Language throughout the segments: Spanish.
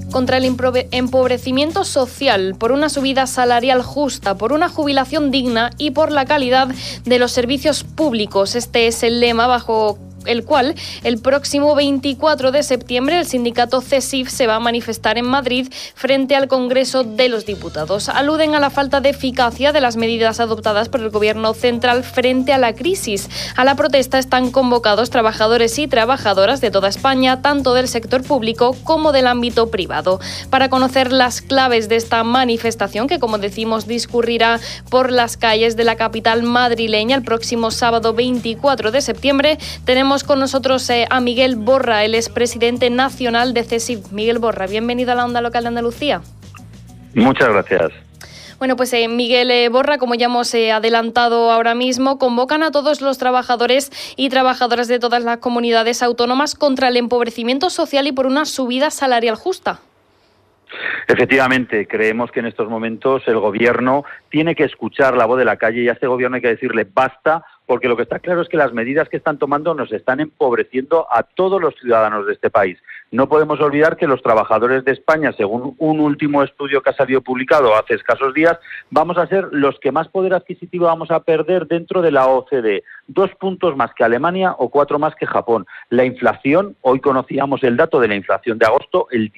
Contra el empobrecimiento social, por una subida salarial justa, por una jubilación digna y por la calidad de los servicios públicos. Este es el lema bajo el cual el próximo 24 de septiembre el sindicato CESIF se va a manifestar en Madrid frente al Congreso de los Diputados. Aluden a la falta de eficacia de las medidas adoptadas por el Gobierno central frente a la crisis. A la protesta están convocados trabajadores y trabajadoras de toda España, tanto del sector público como del ámbito privado. Para conocer las claves de esta manifestación, que como decimos discurrirá por las calles de la capital madrileña el próximo sábado 24 de septiembre, tenemos con nosotros a Miguel Borra, él es presidente nacional de CESIF. Miguel Borra, bienvenido a la Onda Local de Andalucía. Muchas gracias. Bueno, pues Miguel Borra, como ya hemos adelantado ahora mismo, convocan a todos los trabajadores y trabajadoras de todas las comunidades autónomas contra el empobrecimiento social y por una subida salarial justa. Efectivamente, creemos que en estos momentos el Gobierno tiene que escuchar la voz de la calle y a este Gobierno hay que decirle basta, porque lo que está claro es que las medidas que están tomando nos están empobreciendo a todos los ciudadanos de este país. No podemos olvidar que los trabajadores de España, según un último estudio que ha salido publicado hace escasos días, vamos a ser los que más poder adquisitivo vamos a perder dentro de la OCDE. 2 puntos más que Alemania o 4 más que Japón. La inflación, hoy conocíamos el dato de la inflación de agosto, el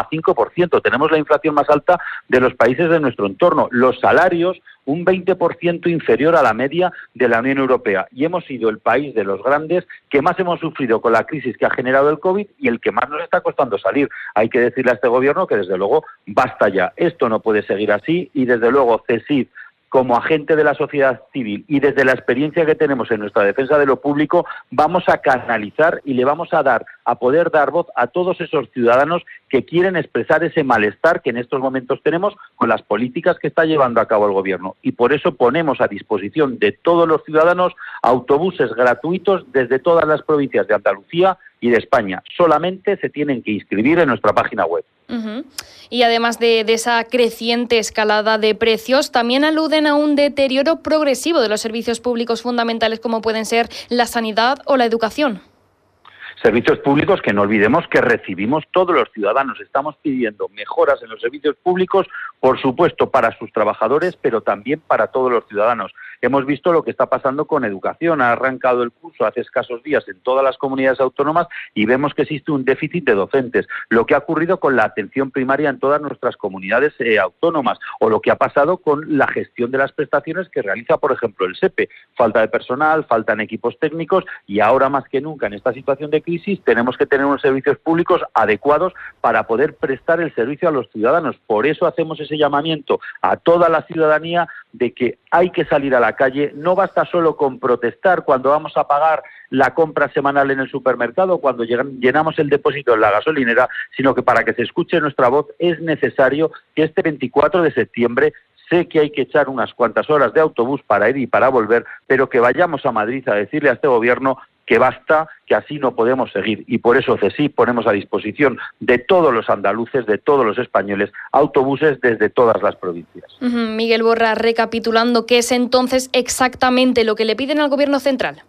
10,5%. Tenemos la inflación más alta de los países de nuestro entorno. Los salarios, un 20% inferior a la media de la Unión Europea. Y hemos sido el país de los grandes que más hemos sufrido con la crisis que ha generado el COVID y el que más nos está costando salir. Hay que decirle a este Gobierno que desde luego basta ya. Esto no puede seguir así y desde luego CESIF, como agente de la sociedad civil y desde la experiencia que tenemos en nuestra defensa de lo público, vamos a canalizar y le vamos a poder dar voz a todos esos ciudadanos que quieren expresar ese malestar que en estos momentos tenemos con las políticas que está llevando a cabo el Gobierno. Y por eso ponemos a disposición de todos los ciudadanos autobuses gratuitos desde todas las provincias de Andalucía y de España. Solamente se tienen que inscribir en nuestra página web. Uh-huh. Y además de esa creciente escalada de precios, también aluden a un deterioro progresivo de los servicios públicos fundamentales como pueden ser la sanidad o la educación. Servicios públicos que no olvidemos que recibimos todos los ciudadanos. Estamos pidiendo mejoras en los servicios públicos, por supuesto, para sus trabajadores, pero también para todos los ciudadanos. Hemos visto lo que está pasando con educación. Ha arrancado el curso hace escasos días en todas las comunidades autónomas y vemos que existe un déficit de docentes. Lo que ha ocurrido con la atención primaria en todas nuestras comunidades autónomas o lo que ha pasado con la gestión de las prestaciones que realiza, por ejemplo, el SEPE. Falta de personal, faltan equipos técnicos y ahora más que nunca en esta situación de crisis tenemos que tener unos servicios públicos adecuados para poder prestar el servicio a los ciudadanos. Por eso hacemos ese llenamiento a toda la ciudadanía de que hay que salir a la calle. No basta solo con protestar cuando vamos a pagar la compra semanal en el supermercado, cuando llenamos el depósito en la gasolinera, sino que para que se escuche nuestra voz es necesario que este 24 de septiembre, sé que hay que echar unas cuantas horas de autobús para ir y para volver, pero que vayamos a Madrid a decirle a este Gobierno que basta, que así no podemos seguir. Y por eso CESIF ponemos a disposición de todos los andaluces, de todos los españoles, autobuses desde todas las provincias. Miguel Borra, recapitulando, ¿qué es entonces exactamente lo que le piden al Gobierno central?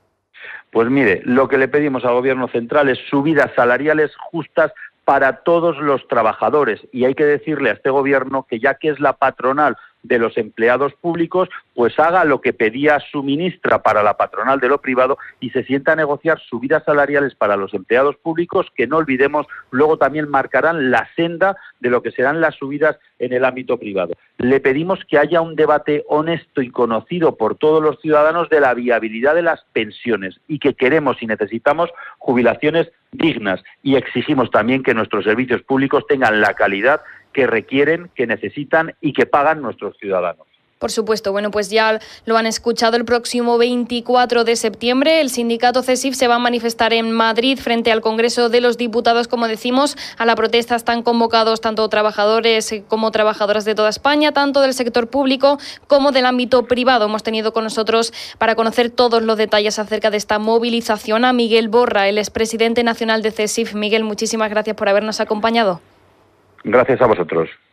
Pues mire, lo que le pedimos al Gobierno central es subidas salariales justas para todos los trabajadores. Y hay que decirle a este Gobierno que ya que es la patronal de los empleados públicos, pues haga lo que pedía su ministra para la patronal de lo privado y se sienta a negociar subidas salariales para los empleados públicos que no olvidemos luego también marcarán la senda de lo que serán las subidas en el ámbito privado. Le pedimos que haya un debate honesto y conocido por todos los ciudadanos de la viabilidad de las pensiones y que queremos y necesitamos jubilaciones dignas y exigimos también que nuestros servicios públicos tengan la calidad que requieren, que necesitan y que pagan nuestros ciudadanos. Por supuesto. Bueno, pues ya lo han escuchado. El próximo 24 de septiembre el sindicato CESIF se va a manifestar en Madrid frente al Congreso de los Diputados. Como decimos, a la protesta están convocados tanto trabajadores como trabajadoras de toda España, tanto del sector público como del ámbito privado. Hemos tenido con nosotros, para conocer todos los detalles acerca de esta movilización, a Miguel Borra, el expresidente nacional de CESIF. Miguel, muchísimas gracias por habernos acompañado. Gracias a vosotros.